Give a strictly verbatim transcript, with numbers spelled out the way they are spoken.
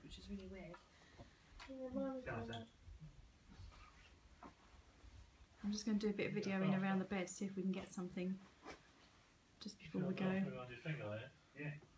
which is really weird. I'm just going to do a bit of videoing around the bed, see if we can get something just before we go. Your finger there. Yeah.